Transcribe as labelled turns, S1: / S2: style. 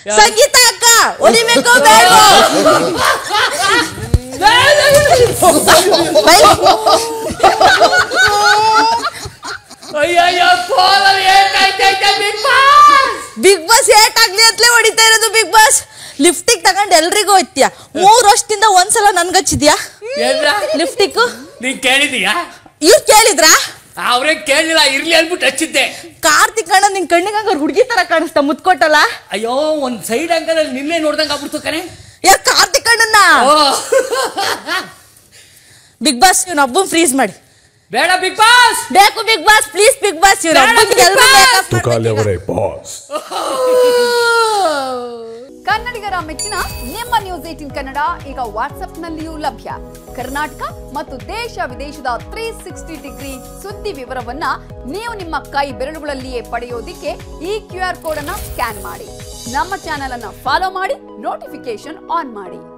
S1: ಸಂಗೀತ ಅಕ್ಕ ಹೊಡಿಬೇಕು ಬೇಡ ಬಿಗ್ ಬಾಸ್ ಏಟಾಗ್ಲಿ ಅಂತಲೇ ಹೊಡಿತಾ ಇರೋದು ಬಿಗ್ ಬಾಸ್ ಲಿಫ್ಟಿಕ್ ತಗೊಂಡು ಎಲ್ರಿಗೂ ಹೋಯ್ತೀಯ 3 ವರ್ಷದಿಂದ ಒಂದ್ಸಲ ನನ್ಗೆ ಹಚ್ಚಿದ್ಯಾ ಲಿಫ್ಟಿಕ್
S2: ನೀನ್ ಕೇಳಿದೀಯಾ
S1: ಇವ್ರು ಕೇಳಿದ್ರಾ
S2: ಅವ್ರೇ ಕೇಳಿಲ್ಲ ಇರ್ಲಿ ಅನ್ಬಿಟ್ಟು ಹಚ್ಚಿದ್ದೆ
S1: ಕಾರ್ತಿಕ್ ಅಣ್ಣ ನಿನ್ ಕಣ್ಣಿಗೆ ಹಂಗ ಹುಡುಗಿ ತರ ಕಾಣಿಸ್ತಾ ಮುತ್ಕೊಟ್ಟಲ್ಲ
S2: ಅಯ್ಯೋ ಒಂದ್ ಸೈಡ್ ಅಂಕಲ್ ನಿನ್ನೆ ನೋಡ್ದಂಗ ಆಗ್ಬಿಡ್ತು ಕಣೆ
S1: ಯಾರ ಕಾರ್ತಿಕ್ ಅಣ್ಣನ್ನ ಬಿಗ್ ಬಾಸ್ ಇವ್ನ ಒಬ್ಬನ್ ಫ್ರೀಸ್ ಮಾಡಿ
S2: ಬೇಡ ಬಿಗ್ ಬಾಸ್
S1: ಬೇಕು Big Boss please Big Boss ಇವ್ರ
S3: ಕನ್ನಡಿಗರ ಮೆಚ್ಚಿನ ನಿಮ್ಮ ನ್ಯೂಸ್ 18 ಕನ್ನಡ ಈಗ ವಾಟ್ಸ್ಆಪ್ನಲ್ಲಿಯೂ ಲಭ್ಯ. ಕರ್ನಾಟಕ ಮತ್ತು ದೇಶ ವಿದೇಶದ 360 ಡಿಗ್ರಿ ಸುದ್ದಿ ವಿವರವನ್ನ ನೀವು ನಿಮ್ಮ ಕೈ ಬೆರಳುಗಳಲ್ಲಿಯೇ ಪಡೆಯೋದಿಕ್ಕೆ ಈ QR ಕೋಡ್ ಅನ್ನ ಸ್ಕ್ಯಾನ್ ಮಾಡಿ. ನಮ್ಮ ಚಾನೆಲ್ ಅನ್ನ ಫಾಲೋ ಮಾಡಿ, ನೋಟಿಫಿಕೇಶನ್ ಆನ್ ಮಾಡಿ.